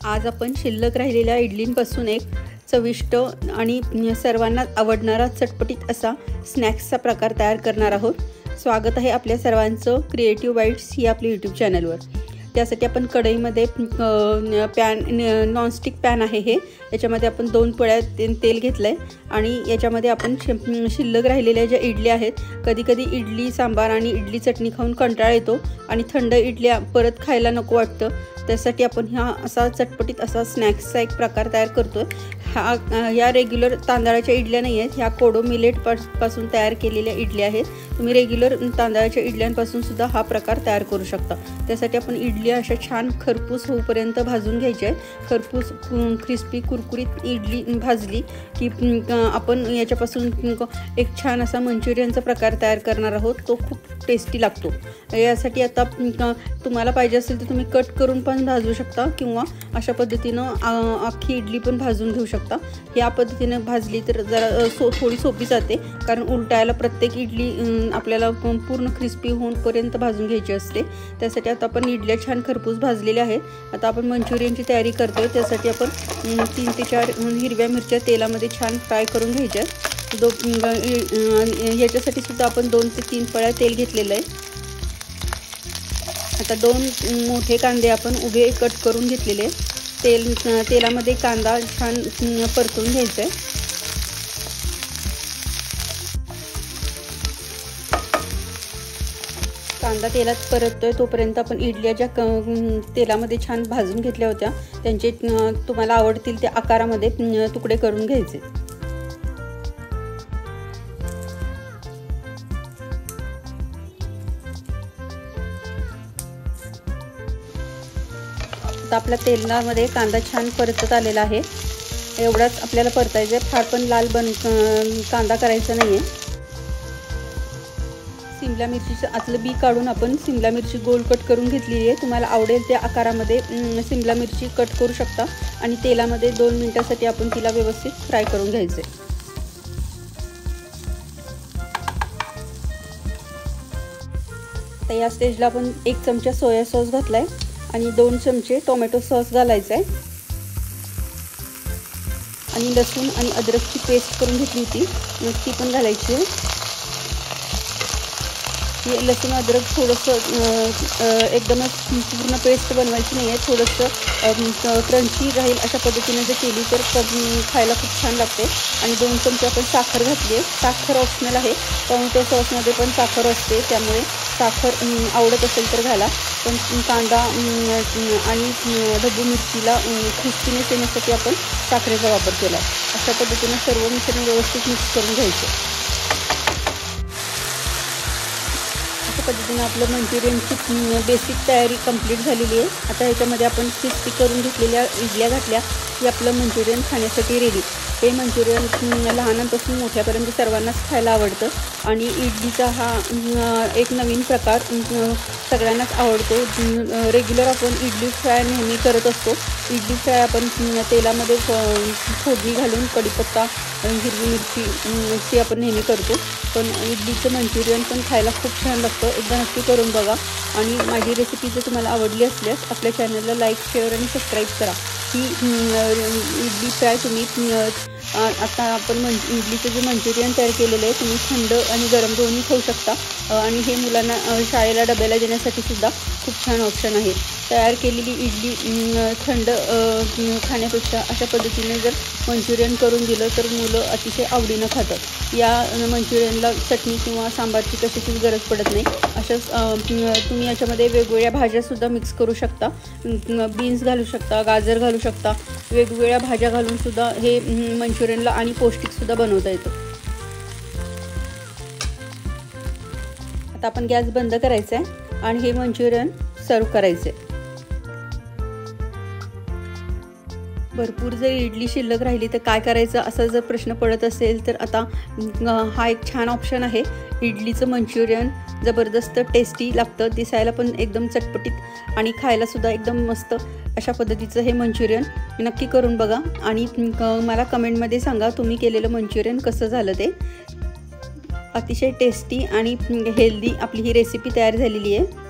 आज आपण शिल्लक राहिलेल्या इडलींपासून एक चविष्ट आणि सर्वांना आवडणारा चटपटीत असा स्नॅक्सचा प्रकार तयार करणार आहोत। स्वागत आहे आपल्या सर्वांचं क्रिएटिव्ह बाईट्स ही आपली यूट्यूब चॅनलवर। त्यासाठी आपण कढईमध्ये पॅन नॉनस्टिक पॅन आहे हे, याच्यामध्ये आपण 2 पळ्या तेल घेतलंय आणि याच्यामध्ये आपण शिल्लक राहिलेल्या ज्या इडल्या आहेत, कधी कधी इडली सांबार आणि इडली चटणी खाऊन कंटाळा येतो आणि थंड इडल्या परत खायला नको वाटतं। त्यासाठी आपण हा असा चटपटीत असा स्नॅक्सचा एक प्रकार तयार करतोय। या रेग्युलर तांदळाच्या इडल्या नाही आहेत, ह्या कोडो मिलेट पासून तयार केलेल्या इडल्या आहेत। तुम्ही रेग्युलर तांदळाच्या इडल्यांपासून सुद्धा हा प्रकार तयार करू शकता। त्यासाठी आपण इडल्या अशा छान खरपूस होईपर्यंत भाजून घ्यायच्या आहेत। खरपूस क्रिस्पी कुरकुरीत इडली भाजली की आपण याच्यापासून एक छान असा मंचुरियनचा प्रकार तयार करणार आहोत। तो खूप टेस्टी लागतो। यासाठी आता तुम्हाला पाहिजे असेल तर तुम्ही कट करून पण भाजू शकता किंवा अशा पद्धतीनं अख्खी इडली पण भाजून घेऊ शकता। या पद्धतीने भाजली तर जरा थोडी सोपी जाते, कारण उलटायला प्रत्येक इडली आपल्याला पूर्ण क्रिस्पी होऊपर्यंत भाजून घ्यायची असते। त्यासाठी आता आपण इडल्या छान खरपूस भाजलेल्या आहेत। आता आपण मंचुरियनची तयारी करतोय। त्यासाठी आपण 3 ते 4 हिरव्या मिरच्या तेलामध्ये छान फ्राय करून घ्यायच्या। याच्यासाठी सुद्धा आपण 2 ते 3 पळ्या तेल घेतलेलं आहे। आता 2 मोठे कांदे आपण उभे कट करून घेतलेले। तेलामध्ये कांदा छान परतून घ्यायचा आहे। कांदा तेलात परततोय तोपर्यंत आपण इडल्या ज्या तेलामध्ये छान भाजून घेतल्या होत्या त्यांचे तुम्हाला आवडतील त्या आकारामध्ये तुकडे करून घ्यायचे। आता आपल्या तेलामध्ये कांदा छान परतत आलेला आहे। एवढाच आपल्याला परतायचं आहे, फार पण लाल कांदा करायचा नाहीये। शिमला मिरचीचं आतलं बी काढून आपण शिमला मिरची गोल कट करून घेतलेली आहे। तुम्हाला आवडेल त्या आकारामध्ये शिमला मिरची कट करू शकता आणि तेलामध्ये 2 मिनिटांसाठी आपण तिला व्यवस्थित फ्राय करून घ्यायचे। तर या स्टेजला आपण 1 चमचा सोया सॉस घातलाय आणि 2 चमचे टोमॅटो सॉस घालायचा आहे आणि लसूण आणि अद्रकची पेस्ट करून घेतली होती ती पण घालायची आहे। हे लसूण अद्रक थोडंसं एकदमच पूर्ण पेस्ट बनवायची नाही आहे, थोडंसं क्रंची राहील अशा पद्धतीने जर केली तर खायला खूप छान लागते। आणि 2 चमचे आपण साखर घातली आहे। साखर ऑप्शनल आहे, टोमॅटो सॉसमध्ये पण साखर असते, त्यामुळे साखर आवडत असेल तर घाला। पण कांदा आणि ढबू मिरचीला क्रिस्पीनेस येण्यासाठी आपण साखरेचा वापर केला आहे। अशा पद्धतीने सर्व मिश्रण व्यवस्थित मिक्स करून घ्यायचं। अशा पद्धतीने आपलं मंचुरियनची बेसिक तयारी कंप्लीट झालेली आहे। आता ह्याच्यामध्ये आपण क्रिस्पी करून घेतलेल्या इडल्या घातल्या की आपलं मंचुरियन खाण्यासाठी रेडी। हे मंचुरियन लहानांपासून मोठ्यापर्यंत सर्वांनाच खायला आवडतं आणि इडलीचा हा एक नवीन प्रकार सगळ्यांनाच आवडतो। रेग्युलर आपण इडली फ्राय नेहमी करत असतो। इडली फ्राय आपण तेलामध्ये फोडणी घालून कढीपत्ता हिरवी मिरची आपण नेहमी करतो, पण इडलीचं मंचुरियन पण खायला खूप छान लागतं। एकदा नक्की करून बघा आणि माझी रेसिपी जर तुम्हाला आवडली असल्यास आपल्या चॅनलला लाईक शेअर आणि सबस्क्राईब करा। ही इडली फ्राय तुम्ही आता आपण इडलीचं जे मंचुरियन तयार केलेलं आहे तुम्ही थंड आणि गरम दोन्ही खाऊ शकता आणि हे मुलांना शाळेला डब्याला देण्यासाठी सुद्धा खूप छान ऑप्शन आहे। तयार केलेली इडली थंड खाण्यापेक्षा अशा पद्धतीने जर मंचुरियन करून दिलं तर मुलं अतिशय आवडीनं खातात। या मंचुरियनला चटणी किंवा सांबारची कशाचीच गरज पडत नाही। अशाच तुम्ही याच्यामध्ये वेगवेगळ्या भाज्यासुद्धा मिक्स करू शकता, बीन्स घालू शकता, गाजर घालू शकता, वेगवेगळ्या भाज्या घालून सुद्धा हे मंचुरियनला आणि पौष्टिकसुद्धा बनवता येतं। आता आपण गॅस बंद करायचा आहे आणि हे मंचुरियन सर्व करायचे। भरपूर जर इडली शिल्लक राहिली तर काय करायचं असा जर प्रश्न पडत असेल तर आता हा एक छान ऑप्शन आहे। इडलीचं मंचुरियन जबरदस्त टेस्टी लागतं, दिसायला पण एकदम चटपटीत आणि खायला सुद्धा एकदम मस्त अशा पद्धतीचं हे मंचुरियन नक्की करून बघा आणि मला कमेंटमध्ये सांगा तुम्ही केलेलं मंचुरियन कसं झालं ते। अतिशय टेस्टी आणि हेल्दी आपली ही रेसिपी तयार झालेली आहे।